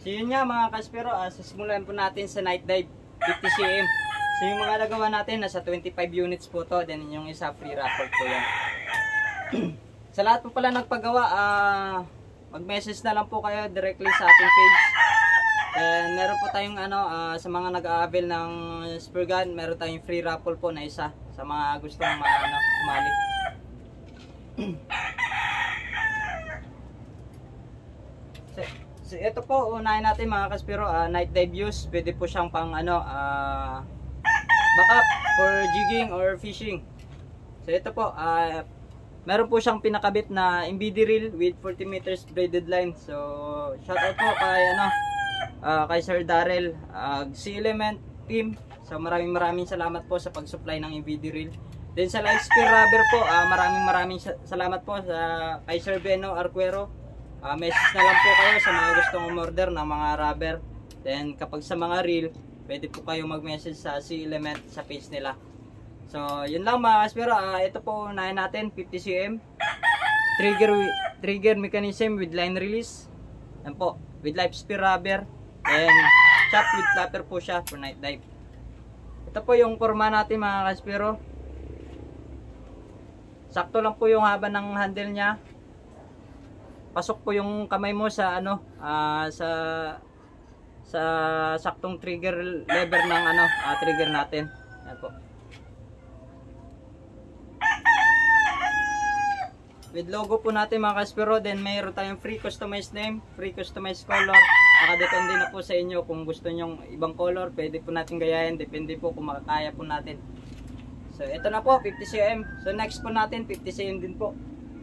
So yun nga mga kaspero, sisimulan po natin sa night dive 50 cm. So yung mga nagawa natin, nasa 25 units po to. Then yung isa free raffle po yan. Sa lahat po pala nagpagawa, mag-message na lang po kayo directly sa ating page. And meron po tayong sa mga nag-a-avail ng spear gun, meron tayong free raffle po na isa sa mga gustong sumali. So ito po, unahin natin mga kaspero, night dive use. Pwede po siyang pang backup for jigging or fishing. So ito po, meron po siyang pinakabit na MBD reel with 40 meters braided line. So shout out po kay kay Sir Darrell, Sea Element team. So maraming salamat po sa pag-supply ng MBD reel. Then sa Live Spear Rubber po, maraming salamat po sa kay Sir Beno Arquero. Message na lang po kayo sa mga gustong umorder ng mga rubber. Then kapag sa mga reel, pwede po kayo mag-message sa Sea Element sa page nila. So yun lang mga kaspero, ito po unahin natin 50 cm trigger mechanism with line release. Yan po, with Live Spear Rubber and chop with flapper po siya for night dive. Ito po yung forma natin mga kaspero. Sakto lang po yung haba ng handle nya. Pasok po yung kamay mo sa sa saktong trigger lever ng trigger natin. Yan po. With logo po natin mga kaspero, then mayroon tayong free customized name, free customized color. Nakadepende na po sa inyo kung gusto nyong ibang color, pwede po natin gayahin, depende po kung makakaya po natin. So ito na po, 50 cm. So next po natin 50 cm din po.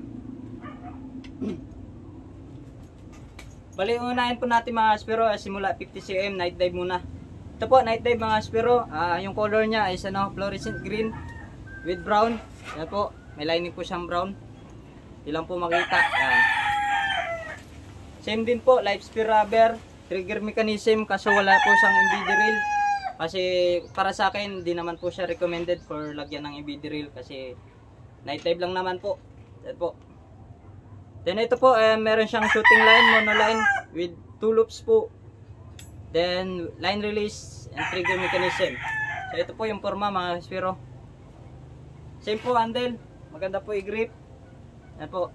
Bali, unahin po natin mga kaspero, simula 50 cm, night dive muna. Ito po, night dive mga kaspero, yung color nya is fluorescent green with brown. Yan po, may lining po siyang brown. Ilang po makita. Yan. Same din po, Live Spear Rubber, trigger mechanism, kaso wala po siyang MBD reel. Kasi para sa akin, di naman po siya recommended for lagyan ng MBD reel kasi night dive lang naman po. Yan po. Then ito po, meron siyang shooting line, monoline with 2 loops po. Then line release and trigger mechanism. So ito po yung forma mga kaspero. Same po handle, maganda po i-grip. Yan po.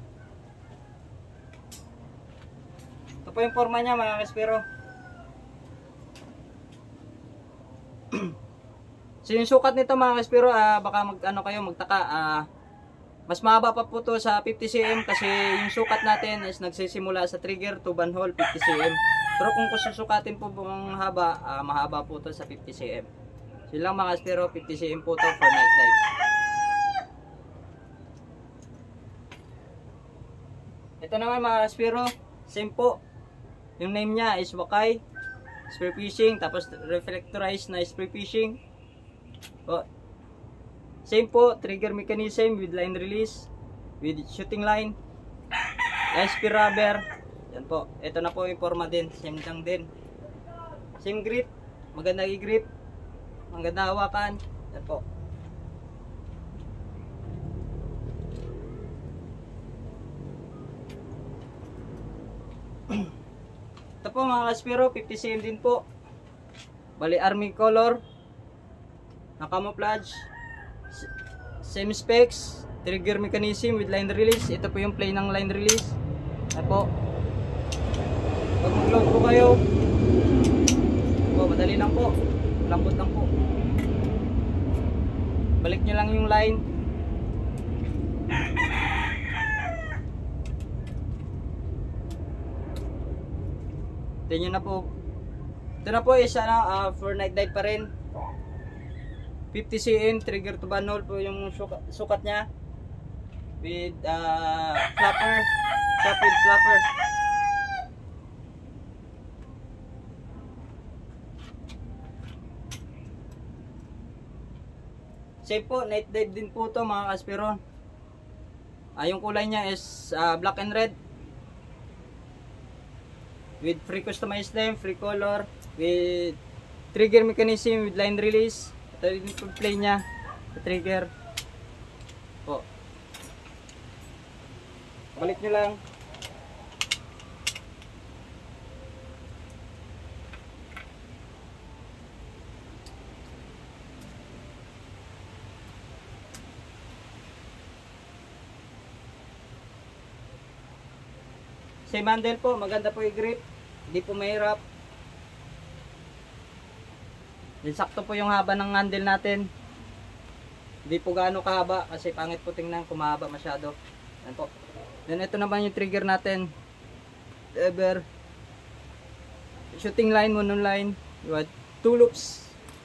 Ito po yung forma niya mga kaspero. So yung sukat nito mga kaspero, baka magtaka, mas mahaba pa po to sa 50 cm kasi yung sukat natin is nagsisimula sa trigger to bunhole 50 cm. Pero kung susukatin po ang haba, mahaba po to sa 50 cm. So lang mga kaspero, 50 cm po to for night dive. Ito naman mga kaspero, same po. Yung name niya is Wakai Spear Fishing, tapos reflectorized na spear fishing. Same po, trigger mechanism with line release, with shooting line, spear rubber. Yan po, ito na po yung forma din, same lang din. Same grip, maganda i-grip, maganda hawakan. Yan po. Ito po mga kaspero, 50 cm din po. Bali army color, na camouflage. Same specs, trigger mechanism with line release. Ito po yung play ng line release. Ayan po. Pag mag-load po kayo, madali lang po, lambot lang po. Balik nyo lang yung line. Ito nyo na po. Ito na po is for night dive pa rin. 50 cm, trigger to bunhole po yung sukat niya. With flapper, chop with flapper. Same po, night dive din po to mga kaspero. Yung kulay niya is black and red. With free customized name, free color, with trigger mechanism with line release. Ito yung play niya, trigger po. Balik nyo lang. Same handle po, maganda po yung grip. Hindi po mahirap. Then sakto po yung haba ng handle natin. Hindi po gaano kahaba kasi pangit po tingnan kung mahaba masyado. Yan po. Then ito naman yung trigger natin. Ever. Shooting line, monoline. You had 2 loops.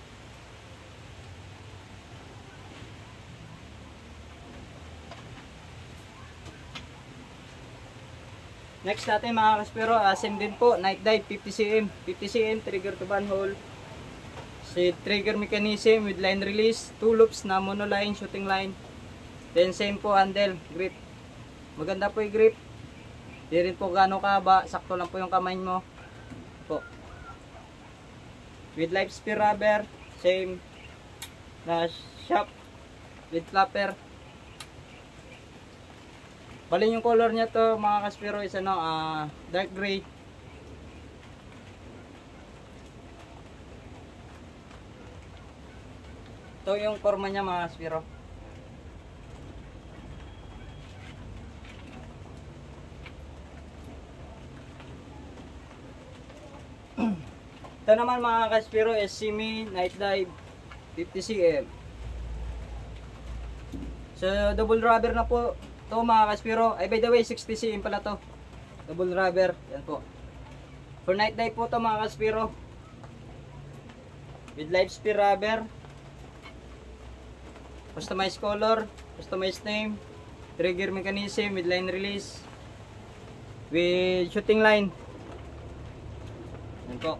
Next natin mga kaspero, same din po, night dive 50cm. 50cm trigger to manhole. Si trigger mechanism with line release, 2 loops na monoline, shooting line. Then same po handle, grip. Maganda po yung grip. Di rin po gaano kahaba, sakto lang po yung kamay mo. Po. With live spear rubber, same na shop with flapper. Bali yung color niya to mga kaspero is ano, dark gray. Ito yung forma niya mga kaspero. Ito naman mga kaspero is Simi Night Dive 50cm. So double rubber na po ito mga kaspero. Ay by the way 60cm pala to. Double rubber. Yan po. For night dive po to mga kaspero. With live spear rubber. Customized color. Customized name. Trigger mechanism with line release. With shooting line. Yan po.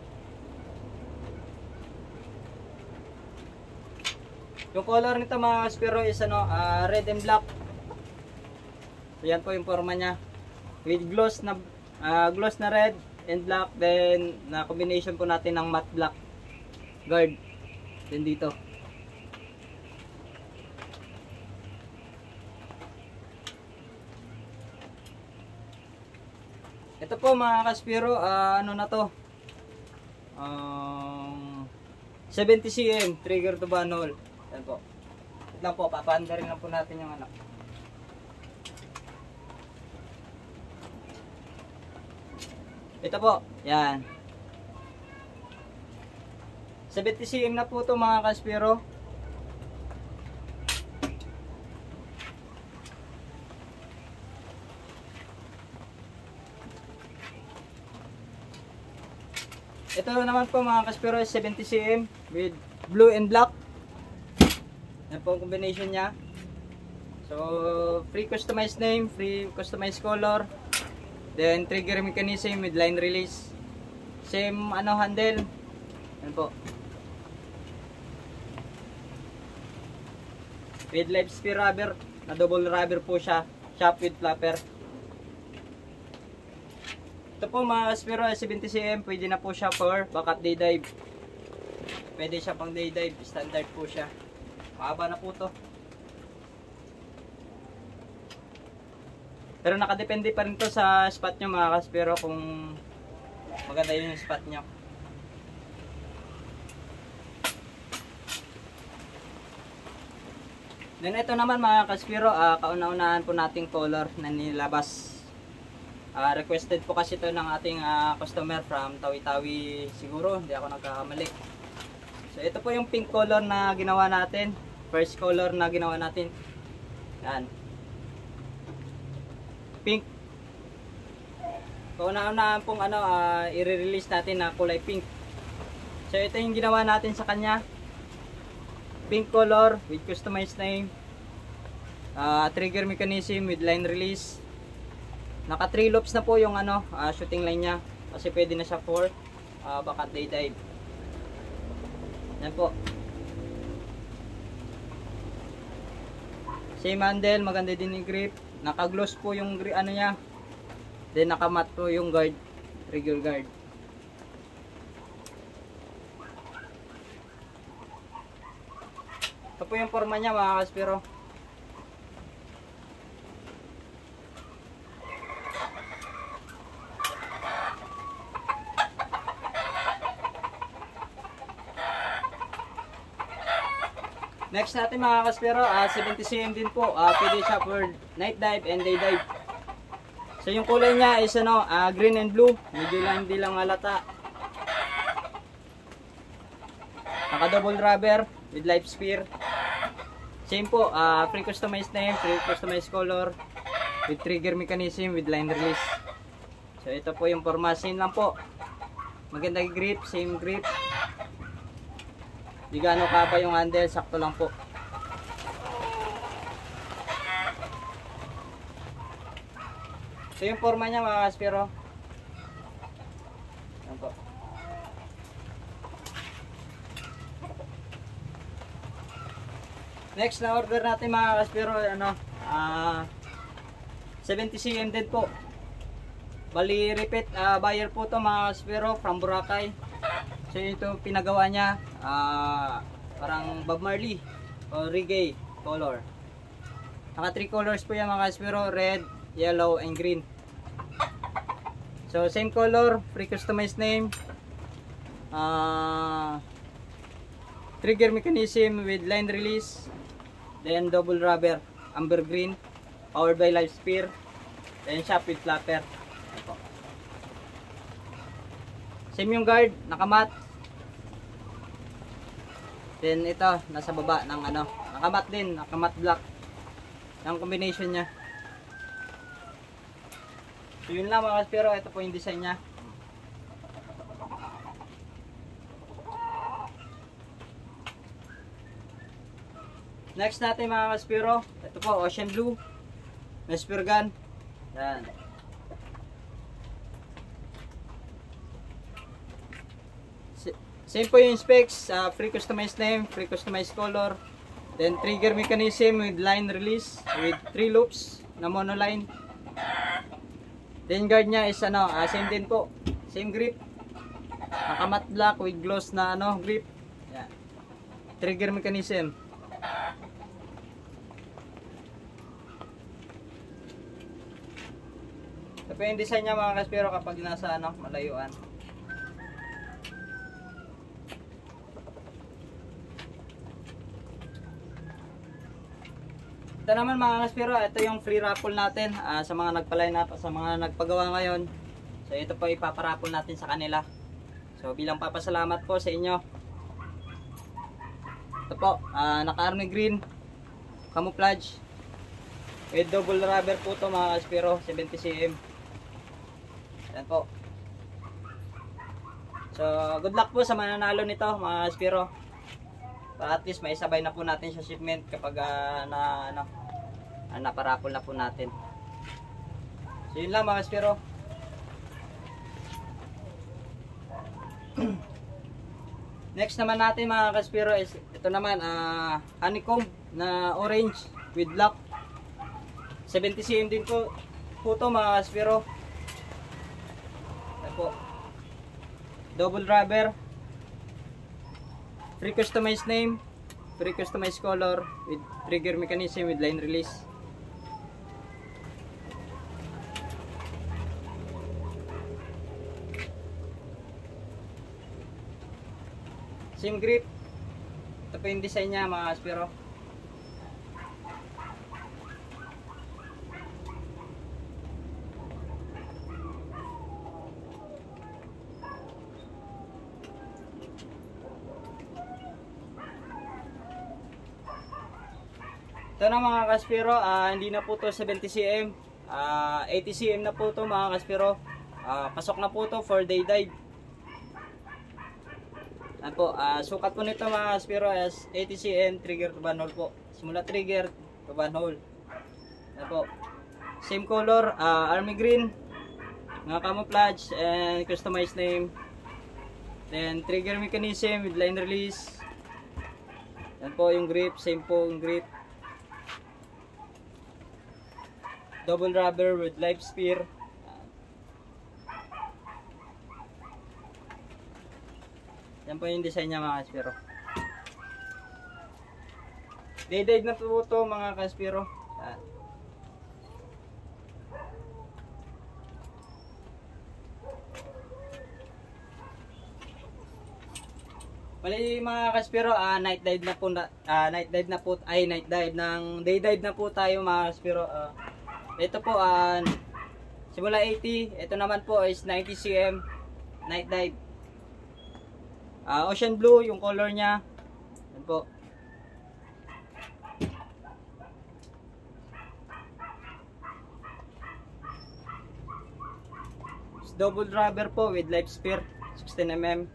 Yung color nito mga kaspero is ano, red and black. So yan po yung forma niya. With gloss na red and black. Then na combination po natin ng matte black guard. Then dito. Ito po mga kaspero, ano na to? 70cm trigger to manhole. Yan po. Ito lang po, papaanda rin lang po natin yung anak. Ito po, yan. 70cm na po ito mga kaspero. Ito naman po mga kaspero is 70cm with blue and black. Yan po ang combination niya. So, free customized name, free customized color. Then, trigger mechanism with line release. Same ano handle. Yan po. With live spear rubber. Na double rubber po siya. Shop with flapper. Ito po mga kaspero 70cm. Pwede na po siya for backup day dive. Pwede siya pang day dive. Standard po siya. Mahaba na po to. Pero nakadepende pa rin to sa spot nyo mga kaspero kung maganda yung spot nyo. Then ito naman mga kaspero, kauna-unahan po nating color na nilabas. Requested po kasi ito ng ating customer from Tawi-Tawi siguro, hindi ako nagkakamali. So ito po yung pink color na ginawa natin. First color na ginawa natin. Yan. Pink. Kauna-unahan pong ano, i-release natin na kulay pink. So ito yung ginawa natin sa kanya. Pink color with customized name. Trigger mechanism with line release. Naka 3 loops na po yung ano, shooting line niya. Kasi pwede na siya for backup day dive. Yan po. Same handle, maganda din yung grip. Naka-gloss po yung ano niya. Then naka-matte po yung guard, trigger guard. Ito po yung forma niya mga kaspero. Next natin mga kaspero, 70cm din po. Pwede siya for night dive and day dive. So yung kulay niya is ano, green and blue. Medyo lang hindi lang halata. Naka double rubber with life spear. Same po, free customized name, free customized color with trigger mechanism with line release. So ito po yung forma, same lang po. Magandang grip, same grip. Di gaano kapa yung handle, sakto lang po. So yung forma niya mga kaspero. Yan po. Next na order natin mga kaspero, ano, 70 cm din po. Bali repeat buyer po to mga kaspero from Boracay. So ito pinagawa niya, parang Bob Marley o reggae color. Naka 3 colors po yan mga kaspero, red, yellow, and green. So same color, free customized name, trigger mechanism with line release, then double rubber, amber green, powered by live spear, then shop with flapper. Same yung guard, nakamat. Then ito, nasa baba ng ano, nakamat din, nakamat black. Yung combination niya. So yun lang mga kaspero, ito po yung design niya. Next natin mga kaspero, ito po ocean blue, na spear gun. Yan. Same po yung specs, free customized name, free customized color, then trigger mechanism with line release with 3 loops na monoline. Then guard niya is ano, same din po, same grip, nakamat black with gloss na ano grip. Yan. Trigger mechanism. Ito po yung design niya mga kaspero kapag nasa ano, malayuan. Ito naman mga kaspero, ito yung free raffle natin sa mga nagpa-line up, sa mga nagpagawa ngayon. So ito po ipaparaffle natin sa kanila. So bilang papasalamat po sa inyo. Ito po, naka-army green, camouflage, with double rubber po ito mga kaspero, 70 cm. Yan po. So good luck po sa mananalo nito mga kaspero. Para at least may sabay na po natin sa shipment kapag naparapol na po natin. So yun lang mga kaspero. Next naman natin mga kaspero is ito naman honeycomb na orange with black. 70 cm din po to mga kaspero. Ito po. Double rubber. Free customized name, free customized color with trigger mechanism with line release. Same grip. Ito po yung design niya mga kaspero. Ito na mga kaspero, hindi na po to 70 cm, 80 cm na po to mga kaspero. Pasok na po to for day dive. Yan po, sukat po nito mga kaspero as 80 cm trigger to band hole po. Simula trigger to band hole. Yan po. Same color, army green, mga camouflage and customized name. Then trigger mechanism with line release. Yan po yung grip, same po yung grip. Double rubber with live spear. Yan po yung design niya mga kaspero. Day-dive na po ito mga kaspero. Bali mga kaspero, night dive na po night dive ng day dive na po tayo mga kaspero. Ito po simula 80. Ito naman po is 90 cm night dive. Ocean blue yung color niya. Yan po. Double rubber po with life spear 16mm.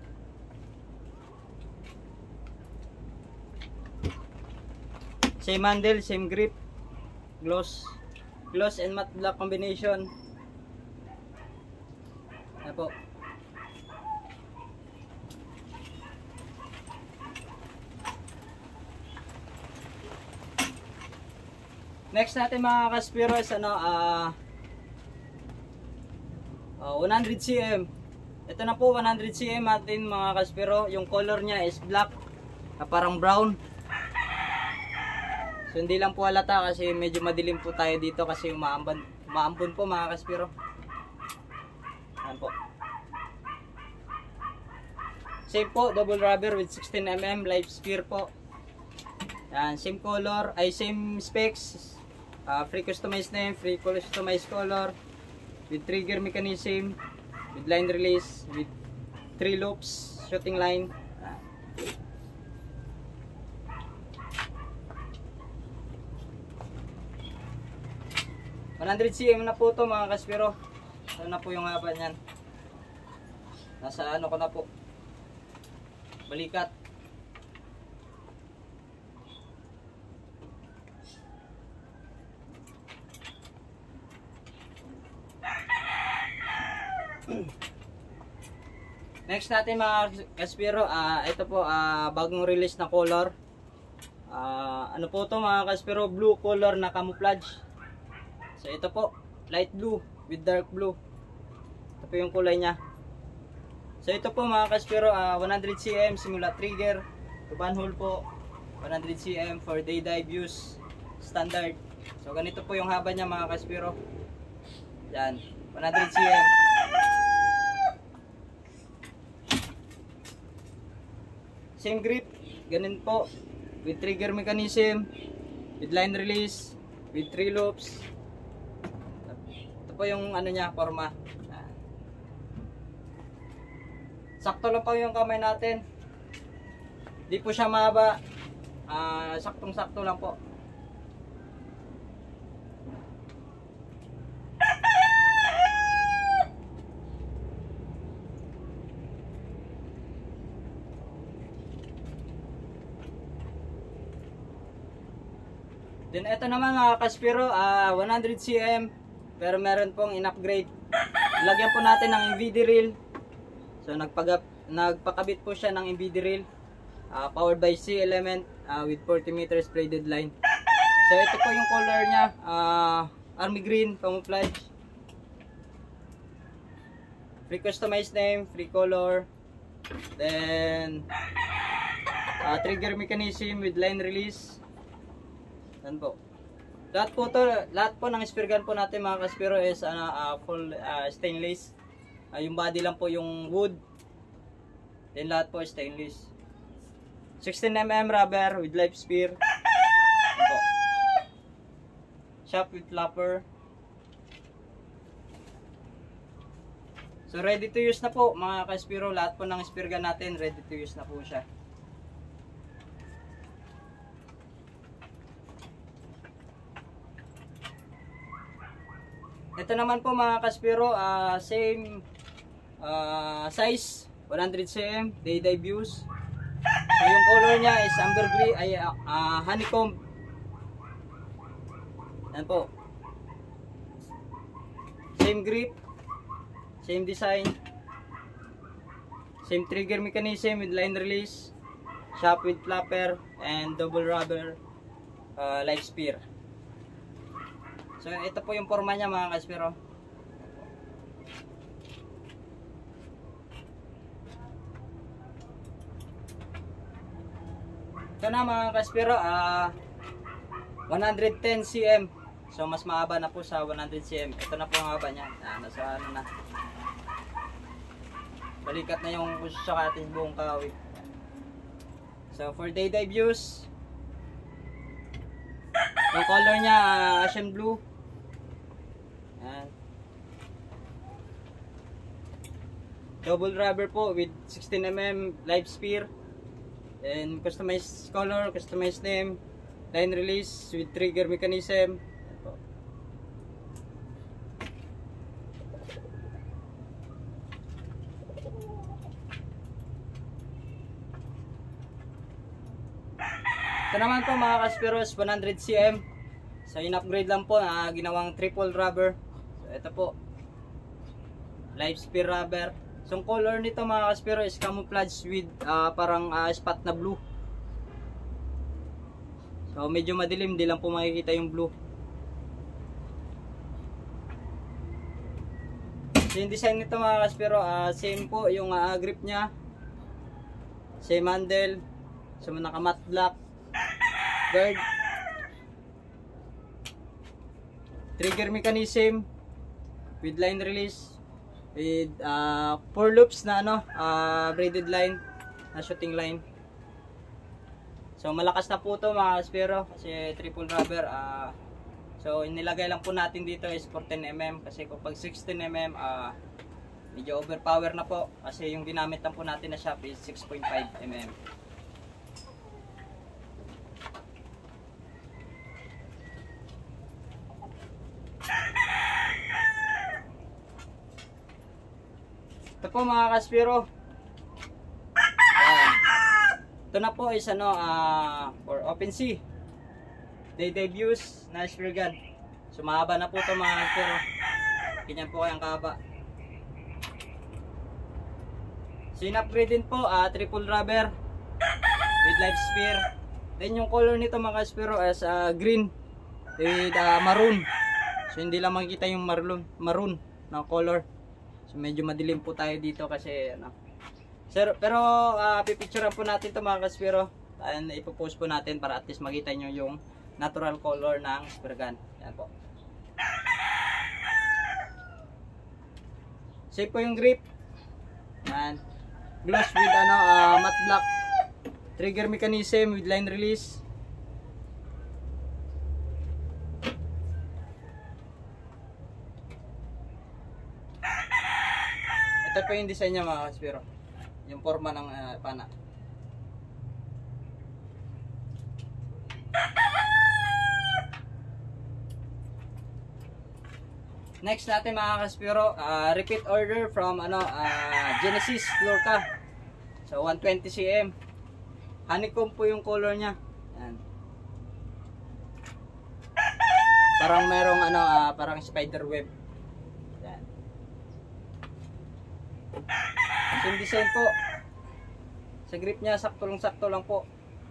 Same handle, same grip. Gloss and matte black combination. Yan po. Next natin mga Kaspiro is 100 cm. Ito na po 100 cm natin mga Kaspiro. Yung color niya is black, parang brown. So hindi lang po halata kasi medyo madilim po tayo dito kasi umaambon po mga Kaspiro. Yan po. Same po, double rubber with 16mm live spear po. Yan, same color, ay same specs. Free customized name, free customized color, with trigger mechanism, with line release, with 3 loops, shooting line. 100 cm na po to mga Kaspiro. Ito na po yung haba niyan. Nasa ano ko na po, balikat. Next natin mga Kaspiro, ito po bagong release na color. Ano po to mga Kaspiro, blue color na camouflage. So ito po, light blue with dark blue. Ito po yung kulay niya. So ito po mga Kaspiro, 100 cm simula trigger to manhole po. 100 cm for day dive use, standard. So ganito po yung haba niya mga Kaspiro. Yan, 100 cm. Same grip, ganun po, with trigger mechanism, with line release, with 3 loops. Ito po yung ano niya, forma. Sakto lang po yung kamay natin. Di po siya mahaba. Saktong-sakto lang po. Then ito naman mga Kaspiro, 100 cm pero meron pong in-upgrade. Lagyan po natin ng MVD reel. So nagpakabit po siya ng MVD reel, powered by C element with 40 meters braided line. So ito po yung color niya, army green camouflage. Free customized name, free color. Then trigger mechanism with line release. Yan po. Lahat po ng spear gun po natin mga Kaspiro is full stainless. Yung body lang po yung wood. Then lahat po stainless. 16mm rubber with live spear. Yan po. Shop with flapper. So ready to use na po mga Kaspiro. Lahat po ng spear gun natin ready to use na po siya. Ito naman po mga Kaspiro, same size, 100 cm, day dive use. So yung color niya is ambergris, ay honeycomb. Yan po. Same grip, same design, same trigger mechanism with line release, shop with flapper, and double rubber live spear. So ito po yung forma niya mga Kaspiro. Ito na mga Kaspiro, 110 cm. So mas mahaba na po sa 100 cm. Ito na po ang haba niya. Nasa ano na. Balikat na yung sa ating buong kawit. So for day dive use, yung color niya ocean blue. Yan. Double rubber po with 16mm live spear. And customized color, customized name, line release with trigger mechanism. Yan po. Ito naman po mga Kasperos, 100cm. So in-upgrade lang po na ginawang triple rubber. So ito po, live spear rubber. So ang color nito mga Kasperos is camouflage with parang spot na blue. So medyo madilim, di lang po makikita yung blue. So yung design nito mga Kasperos, same po yung grip nya. Same handle. So naka matte black. Guard, trigger mechanism with line release with 4 loops na braided line na shooting line. So malakas na po to mga Kaspero kasi triple rubber. So inilagay lang po natin dito is 14mm kasi kapag 16mm medyo overpower na po kasi yung ginamit lang po natin na shop is 6.5mm. Ito po mga Kaspero. Ito na po is for OpenSea. Day debuts na spear gun. So mahaba na po ito mga Kaspero. Ganyan po kayang kahaba. So in-upgrade din po triple rubber with live spear. Then yung color nito mga Kaspero is green with maroon. So hindi lang makikita yung maroon na color. So medyo madilim po tayo dito kasi Sir, pero pipicturean po natin ito mga Kaspero and ipopost po natin para at least makita nyo yung natural color ng spear gun. Yan po. Safe po yung grip. Yan. Gloss with matte black. Trigger mechanism with line release. Ito po yung design niya mga Kaspero. Yung forma ng pana. Next natin mga Kaspero, repeat order from Genesis Lorca. So 120cm. Honeycomb po yung color niya. Yan. Parang merong parang spider web. Yan. So, yung design po sa grip niya sakto lang po.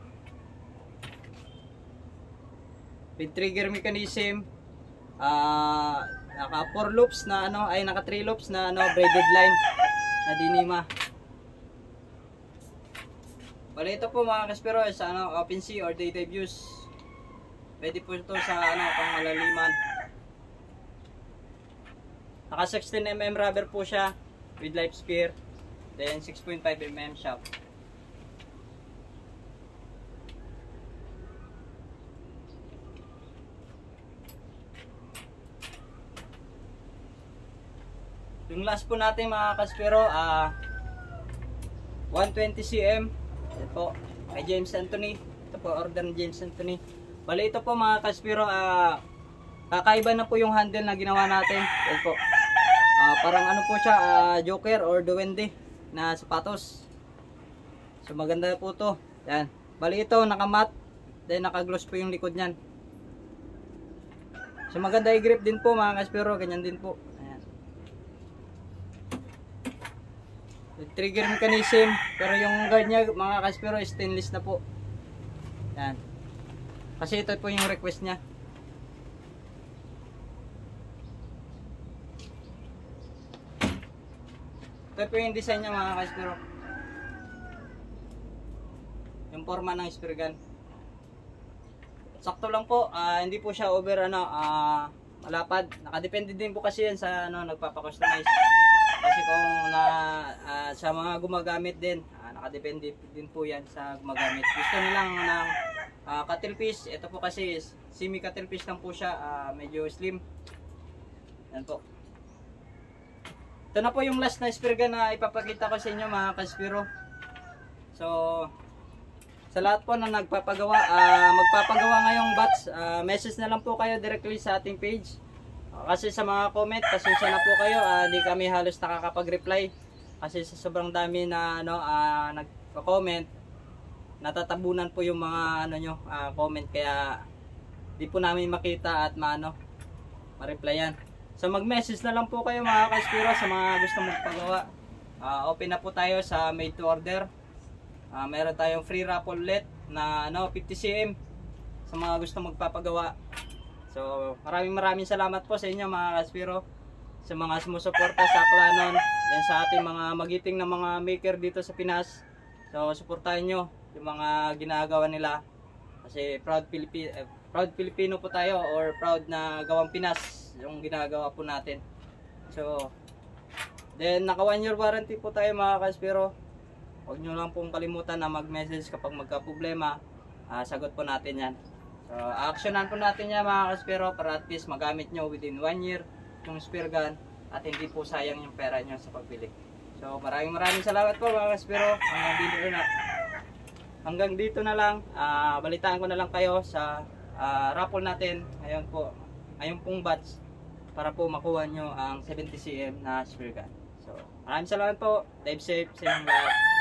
With trigger mechanism, naka 4 loops na naka 3 loops na braided line na dinima. Bale ito po mga Kaspero sa OpenSea or day debuts. Pwede po ito sa pangmalaliman. Naka 16mm rubber po siya with live spear. Then 6.5mm shop. Yung last po natin mga Kaspero, 120cm. Ito po, kay James Anthony. Ito po, order ni James Anthony. Bali ito po mga Kaspero, kakaiba na po yung handle na ginawa natin. Ito po, parang po siya, Joker or Duwende na sapatos. So maganda po to. Yan. Bali ito, naka-matte. Then naka-gloss po yung likod niyan. So maganda yung grip din po mga Kaspero, ganyan din po. Trigger mechanism, pero yung guard niya mga Kaspero stainless na po. Yan. Kasi ito po yung request niya. Ito po yung design niya mga Kaspero. Yung forma ng spear gun. Sakto lang po, hindi po siya over malapad. Nakadepende din po kasi yan sa nagpapa-customize. Kasi kung sa mga gumagamit din, nakadepende din po yan sa gumagamit. Gusto nilang ng cuttlefish. Ito po kasi semi cuttlefish lang po siya, medyo slim. Yan po. ito na po yung last na spear gun na ipapakita ko sa inyo mga kaspiro. So, sa lahat po na nagpapagawa, magpapagawa ngayong batch, message na lang po kayo directly sa ating page. Kasi sa mga comment, pasensya na po kayo, hindi kami halos nakakapag-reply. Kasi sa sobrang dami na nagpa-comment, natatabunan po yung mga comment, kaya di po namin makita at ma-replyan. So mag-message na lang po kayo mga kaspiro sa mga gusto magpagawa. Open na po tayo sa made to order. Meron tayong free raffle ulit na 50 cm sa mga gusto magpapagawa. So maraming salamat po sa inyo mga kaspiro, sa mga sumusuporta sa Aklanon, then sa ating mga magiting na mga maker dito sa Pinas. So suportahan nyo yung mga ginagawa nila, kasi proud Filipino po tayo, or proud na gawang Pinas yung ginagawa po natin. So then naka 1 year warranty po tayo mga kaspiro. Huwag nyo lang pong kalimutan na mag-message kapag magka-problema. Sagot po natin yan. So, actionan po natin yan mga kaspiro, para at least magamit nyo within 1 year yung spear gun at hindi po sayang yung pera nyo sa pagbili. So, maraming salamat po mga kaspiro. Hanggang dito na lang. Balitaan ko na lang kayo sa raffle natin. Ngayon pong batch, para po makuha nyo ang 70 cm na spear gun. So, maraming salamat po. Dive safe sa inyong lahat.